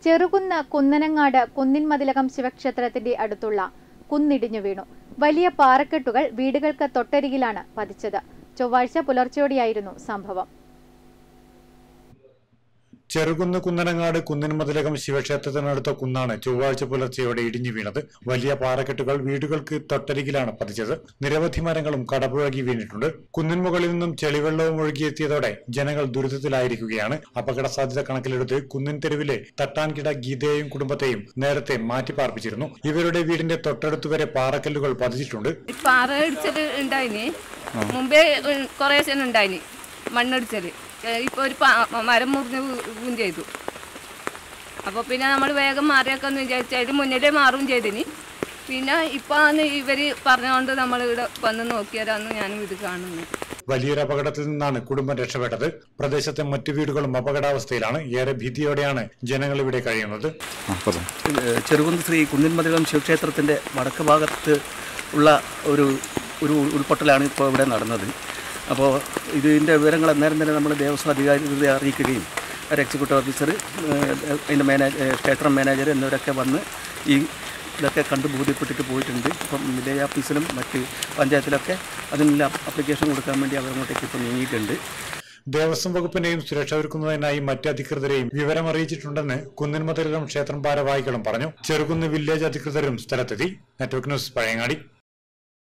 ചെറുകുന്ന് കുന്നനങ്ങാട് കുന്നിൻമതിലകം ശിവക്ഷേത്രത്തിന്റെ അടുത്തുള്ള കുന്നിടിഞ്ഞു വീണു. വലിയ പാറക്കെട്ടുകൾ വീടുകൾക്ക് തൊട്ടരികിലാണ് പതിച്ചത്. ചൊവ്വാഴ്ച പുലർച്ചെയോടെയായിരുന്നു സംഭവം. ചെറുകുന്ന് കുന്നനങ്ങാട് കുന്നിൻമതിലകം ശിവക്ഷേത്രത്തിനടുത്ത കുന്നാണ് ചൊവ്വാഴ്ച പുലർച്ചെയോടെ ഇടിഞ്ഞു വീണത്. വലിയ പാറക്കെട്ടുകൾ വീടുകൾക്ക് തൊട്ടരികിലാണ് പതിച്ചത്. നിരവധി മരങ്ങളും കടപുഴകി വീണിട്ടുണ്ട്. കുന്നിൻ മുകളിൽ നിന്നും ചെളിവെള്ളവും ഒഴുകിയെത്തിയതോടെ ജനങ്ങൾ ദുരിതത്തിലായിരിക്കുകയാണ്. അപകട സാധ്യത കണക്കിലെടുത്ത് കുന്നിൻ തെരുവിലെ തട്ടാൻകിട ഗീതയെയും കുടുംബത്തെയും നേരത്തെ മാറ്റിപ്പാർപ്പിച്ചിരുന്നു. ഇവരുടെ വീടിന്റെ തൊട്ടടുത്തുവരെ പാറക്കല്ലുകൾ പതിച്ചിട്ടുണ്ട്. മുമ്പേ കുറേശ്ശെ ഉണ്ടായിനി മണ്ണടിച്ചല്. ഇപ്പോൾ ഒരു മരം മുറിഞ്ഞ് ചെയ്തു. അപ്പോൾ പിന്നെ നമ്മൾ വേഗം മാറിയൊക്കെ ഒന്ന് വിചാരിച്ചാൽ മുന്നിലേ മാറുകയും ചെയ്തിനി. പിന്നെ ഇപ്പോൾ ഇവർ പറഞ്ഞുകൊണ്ട് നമ്മൾ ഇവിടെ വന്ന് നോക്കിയതാന്ന് ഞാനും ഇത് കാണുന്നു. വലിയൊരു അപകടത്തിൽ നിന്നാണ് കുടുംബം രക്ഷപ്പെട്ടത്. പ്രദേശത്തെ മറ്റു വീടുകളും അപകടാവസ്ഥയിലാണ്. ഏറെ ഭീതിയോടെയാണ് ജനങ്ങൾ ഇവിടെ കഴിയുന്നത്. ചെറുകുന്ന് ശ്രീ കുന്നിൻമതിലകം ശിവക്ഷേത്രത്തിന്റെ വടക്ക് ഭാഗത്ത് ഉള്ള ഒരു ഉൾപ്പൊട്ടലാണ് ഇപ്പോൾ ഇവിടെ നടന്നത്. അപ്പോൾ ഇതിൻ്റെ വിവരങ്ങൾ അന്നേരം തന്നെ നമ്മൾ ദേവസ്വം അധികാരികളെ അറിയിക്കുകയും എക്സിക്യൂട്ടീവ് ഓഫീസർ, അതിൻ്റെ ക്ഷേത്രം മാനേജർ എന്നിവരൊക്കെ വന്ന് ഇതൊക്കെ കണ്ട് ബോധ്യപ്പെട്ടിട്ട് പോയിട്ടുണ്ട്. ഇപ്പം വില്ലേജ് ഓഫീസിലും മറ്റ് പഞ്ചായത്തിലൊക്കെ അതിനുള്ള ആപ്ലിക്കേഷൻ കൊടുക്കാൻ വേണ്ടി അവരങ്ങോട്ടേക്ക് ഇപ്പോൾ നീങ്ങിയിട്ടുണ്ട്. ദേവസ്വം വകുപ്പിനെയും സുരക്ഷ ഒരുക്കുന്നതിനായി മറ്റ് അധികൃതരെയും വിവരം അറിയിച്ചിട്ടുണ്ടെന്ന് കുന്നിൻമതിലകം ക്ഷേത്രം ഭാരവാഹികളും പറഞ്ഞു. ചെറുകുന്ന് വില്ലേജ് അധികൃതരും സ്ഥലത്തെത്തി. Network news, Pazhayangadi.